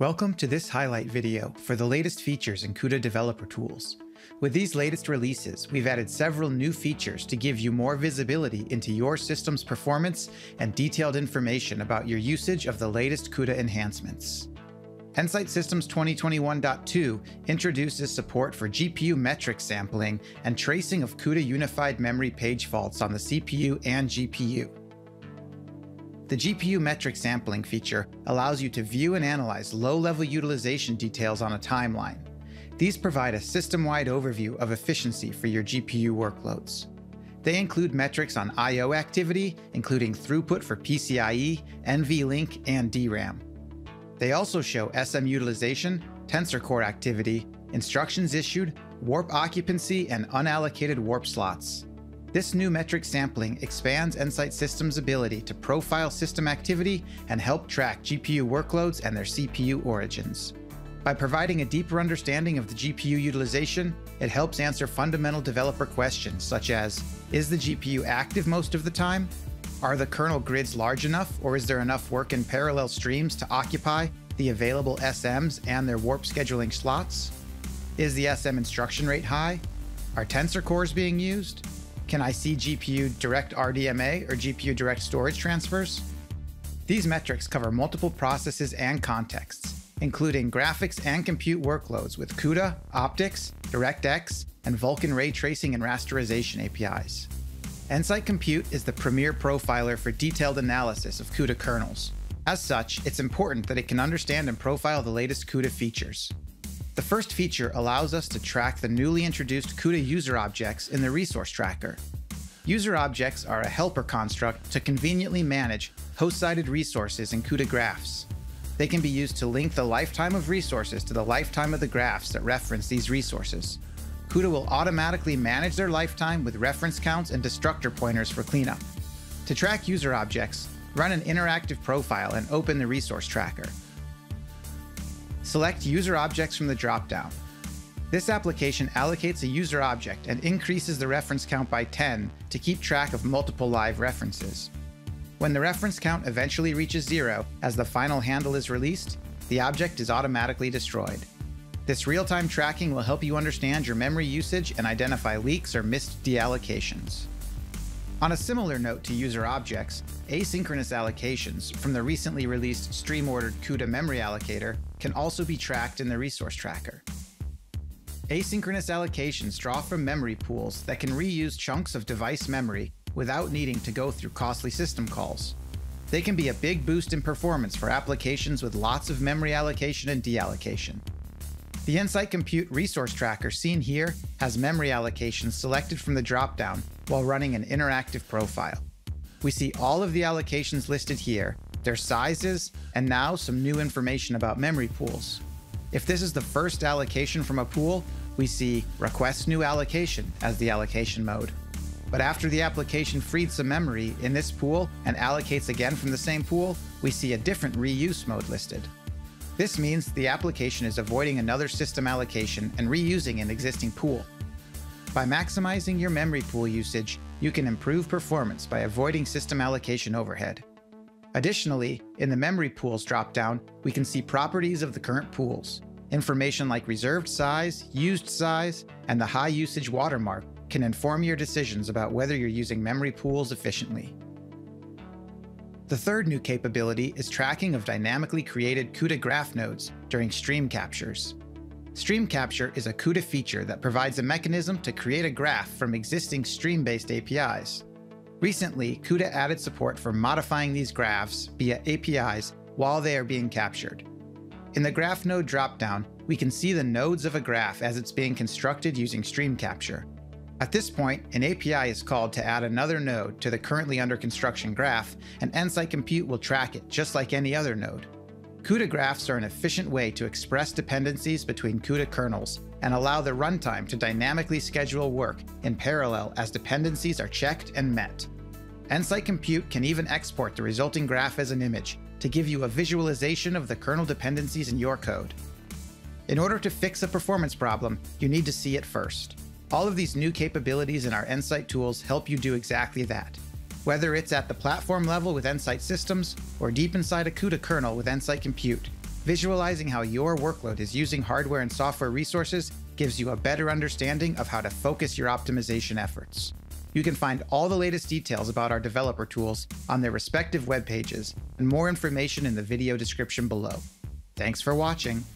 Welcome to this highlight video for the latest features in Cuda developer tools. With these latest releases, we've added several new features to give you more visibility into your system's performance and detailed information about your usage of the latest Cuda enhancements. Nsight Systems 2021.2 introduces support for GPU metric sampling and tracing of Cuda unified memory page faults on the CPU and GPU. The GPU metric sampling feature allows you to view and analyze low-level utilization details on a timeline. These provide a system-wide overview of efficiency for your GPU workloads. They include metrics on I/O activity, including throughput for PCIe, NVLink, and DRAM. They also show SM utilization, tensor core activity, instructions issued, warp occupancy, and unallocated warp slots. This new metric sampling expands Nsight Systems' ability to profile system activity and help track GPU workloads and their CPU origins. By providing a deeper understanding of the GPU utilization, it helps answer fundamental developer questions such as, is the GPU active most of the time? Are the kernel grids large enough, or is there enough work in parallel streams to occupy the available SMs and their warp scheduling slots? Is the SM instruction rate high? Are tensor cores being used? Can I see GPU direct RDMA or GPU direct storage transfers? These metrics cover multiple processes and contexts, including graphics and compute workloads with Cuda, optics, DirectX, and Vulkan ray tracing and rasterization APIs. Nsight Compute is the premier profiler for detailed analysis of Cuda kernels. As such, it's important that it can understand and profile the latest Cuda features. The first feature allows us to track the newly introduced Cuda user objects in the resource tracker. User objects are a helper construct to conveniently manage host-sided resources in Cuda graphs. They can be used to link the lifetime of resources to the lifetime of the graphs that reference these resources. Cuda will automatically manage their lifetime with reference counts and destructor pointers for cleanup. To track user objects, run an interactive profile and open the resource tracker. Select User Objects from the dropdown. This application allocates a user object and increases the reference count by 10 to keep track of multiple live references. When the reference count eventually reaches 0 as the final handle is released, the object is automatically destroyed. This real-time tracking will help you understand your memory usage and identify leaks or missed deallocations. On a similar note to user objects, asynchronous allocations from the recently released stream-ordered Cuda memory allocator can also be tracked in the resource tracker. Asynchronous allocations draw from memory pools that can reuse chunks of device memory without needing to go through costly system calls. They can be a big boost in performance for applications with lots of memory allocation and deallocation. The Nsight Compute resource tracker seen here has memory allocations selected from the dropdown while running an interactive profile. We see all of the allocations listed here, their sizes, and now some new information about memory pools. If this is the first allocation from a pool, we see Request New Allocation as the allocation mode. But after the application freed some memory in this pool and allocates again from the same pool, we see a different reuse mode listed. This means the application is avoiding another system allocation and reusing an existing pool. By maximizing your memory pool usage, you can improve performance by avoiding system allocation overhead. Additionally, in the memory pools dropdown, we can see properties of the current pools. Information like reserved size, used size, and the high usage watermark can inform your decisions about whether you're using memory pools efficiently. The third new capability is tracking of dynamically created Cuda graph nodes during stream captures. Stream capture is a Cuda feature that provides a mechanism to create a graph from existing stream-based APIs. Recently, Cuda added support for modifying these graphs via APIs while they are being captured. In the graph node dropdown, we can see the nodes of a graph as it's being constructed using stream capture. At this point, an API is called to add another node to the currently under construction graph, and Nsight Compute will track it just like any other node. Cuda graphs are an efficient way to express dependencies between Cuda kernels and allow the runtime to dynamically schedule work in parallel as dependencies are checked and met. Nsight Compute can even export the resulting graph as an image to give you a visualization of the kernel dependencies in your code. In order to fix a performance problem, you need to see it first. All of these new capabilities in our Nsight tools help you do exactly that. Whether it's at the platform level with Nsight Systems or deep inside a Cuda kernel with Nsight Compute, Visualizing how your workload is using hardware and software resources gives you a better understanding of how to focus your optimization efforts. You can find all the latest details about our developer tools on their respective web pages and more information in the video description below. Thanks for watching.